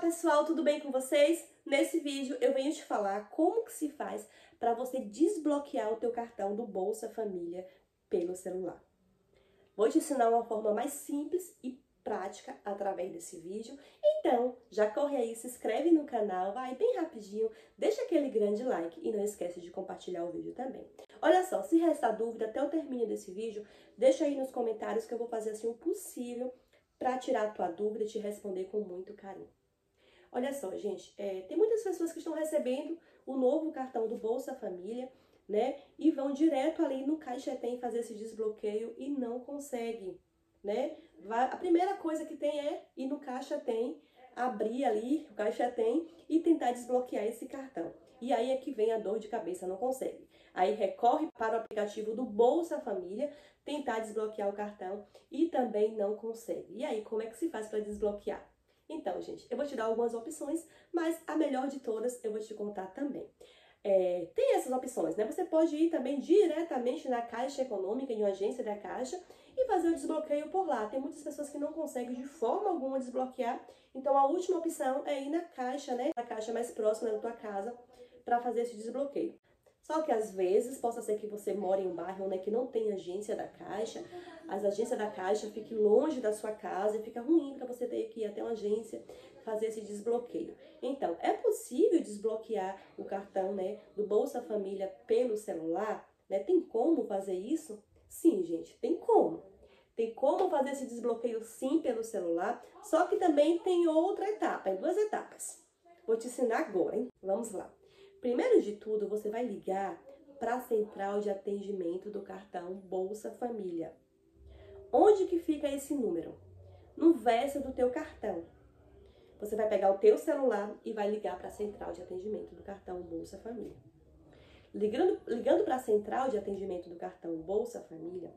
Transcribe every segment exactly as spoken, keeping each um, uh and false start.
pessoal, tudo bem com vocês? Nesse vídeo eu venho te falar como que se faz para você desbloquear o teu cartão do Bolsa Família pelo celular. Vou te ensinar uma forma mais simples e prática através desse vídeo. Então, já corre aí, se inscreve no canal, vai bem rapidinho, deixa aquele grande like e não esquece de compartilhar o vídeo também. Olha só, se restar dúvida até o término desse vídeo, deixa aí nos comentários que eu vou fazer assim o possível para tirar a tua dúvida e te responder com muito carinho. Olha só, gente, é, tem muitas pessoas que estão recebendo o novo cartão do Bolsa Família, né? E vão direto ali no Caixa Tem fazer esse desbloqueio e não conseguem, né? Vai, a primeira coisa que tem é ir no Caixa Tem, abrir ali o Caixa Tem e tentar desbloquear esse cartão. E aí é que vem a dor de cabeça, não consegue. Aí recorre para o aplicativo do Bolsa Família, tentar desbloquear o cartão e também não consegue. E aí, como é que se faz para desbloquear? Então, gente, eu vou te dar algumas opções, mas a melhor de todas eu vou te contar também. É, tem essas opções, né? Você pode ir também diretamente na Caixa Econômica, em uma agência da Caixa, e fazer o desbloqueio por lá. Tem muitas pessoas que não conseguem de forma alguma desbloquear, então a última opção é ir na Caixa, né? Na Caixa mais próxima da tua casa, para fazer esse desbloqueio. Só que às vezes, possa ser que você mora em um bairro, né, que não tem agência da Caixa, as agências da Caixa fiquem longe da sua casa e fica ruim para você ter que ir até uma agência fazer esse desbloqueio. Então, é possível desbloquear o cartão, né, do Bolsa Família pelo celular? Né? Tem como fazer isso? Sim, gente, tem como. Tem como fazer esse desbloqueio sim pelo celular, só que também tem outra etapa, em duas etapas. Vou te ensinar agora, hein? Vamos lá. Primeiro de tudo, você vai ligar para a central de atendimento do cartão Bolsa Família. Onde que fica esse número? No verso do teu cartão. Você vai pegar o teu celular e vai ligar para a central de atendimento do cartão Bolsa Família. Ligando, ligando para a central de atendimento do cartão Bolsa Família,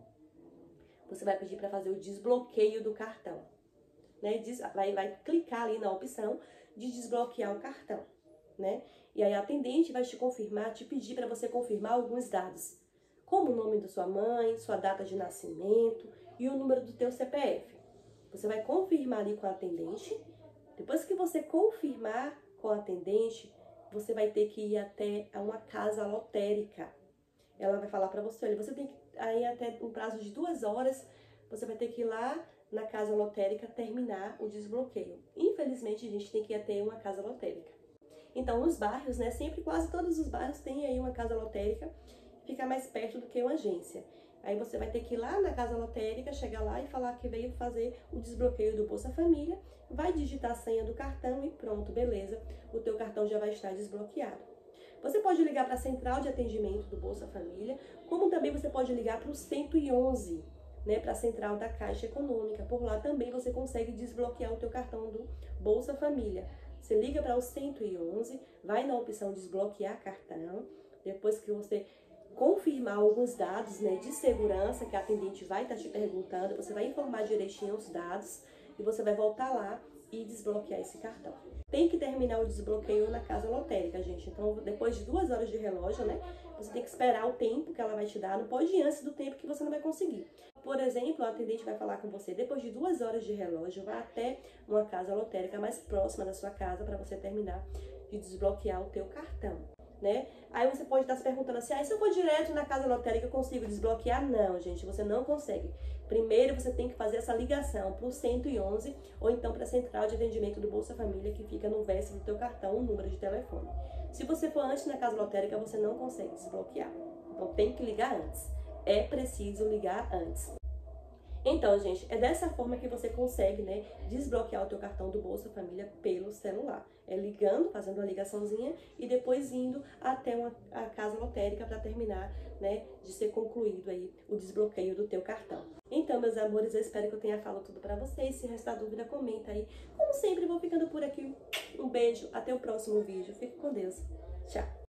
você vai pedir para fazer o desbloqueio do cartão. Né? Vai, vai clicar ali na opção de desbloquear o cartão. Né? E aí a atendente vai te confirmar, te pedir para você confirmar alguns dados, como o nome da sua mãe, sua data de nascimento e o número do teu C P F. Você vai confirmar ali com a atendente. Depois que você confirmar com a atendente, você vai ter que ir até uma casa lotérica. Ela vai falar para você, olha, você tem que ir até um prazo de duas horas, você vai ter que ir lá na casa lotérica terminar o desbloqueio. Infelizmente, a gente tem que ir até uma casa lotérica. Então, nos bairros, né, sempre quase todos os bairros têm aí uma casa lotérica, fica mais perto do que uma agência. Aí você vai ter que ir lá na casa lotérica, chegar lá e falar que veio fazer o desbloqueio do Bolsa Família, vai digitar a senha do cartão e pronto, beleza, o teu cartão já vai estar desbloqueado. Você pode ligar para a central de atendimento do Bolsa Família, como também você pode ligar para o cento e onze, né, para a central da Caixa Econômica. Por lá também você consegue desbloquear o teu cartão do Bolsa Família. Você liga para o cento e onze, vai na opção desbloquear cartão, depois que você confirmar alguns dados, né, de segurança que a atendente vai estar te perguntando, você vai informar direitinho os dados e você vai voltar lá e desbloquear esse cartão. Tem que terminar o desbloqueio na casa lotérica, gente. Então, depois de duas horas de relógio, né, você tem que esperar o tempo que ela vai te dar, não pode ir antes do tempo que você não vai conseguir. Por exemplo, a atendente vai falar com você, depois de duas horas de relógio, vá até uma casa lotérica mais próxima da sua casa para você terminar de desbloquear o teu cartão, né? Aí você pode estar se perguntando assim, ah, se eu for direto na casa lotérica eu consigo desbloquear? Não, gente, você não consegue. Primeiro você tem que fazer essa ligação para o cento e onze ou então para a central de atendimento do Bolsa Família que fica no verso do teu cartão, o número de telefone. Se você for antes na casa lotérica, você não consegue desbloquear. Então tem que ligar antes. É preciso ligar antes. Então, gente, é dessa forma que você consegue, né, desbloquear o teu cartão do Bolsa Família pelo celular. É ligando, fazendo uma ligaçãozinha e depois indo até uma, a casa lotérica para terminar, né, de ser concluído aí o desbloqueio do teu cartão. Então, meus amores, eu espero que eu tenha falado tudo para vocês. Se restar dúvida, comenta aí. Como sempre, vou ficando por aqui. Um beijo, até o próximo vídeo. Fique com Deus. Tchau.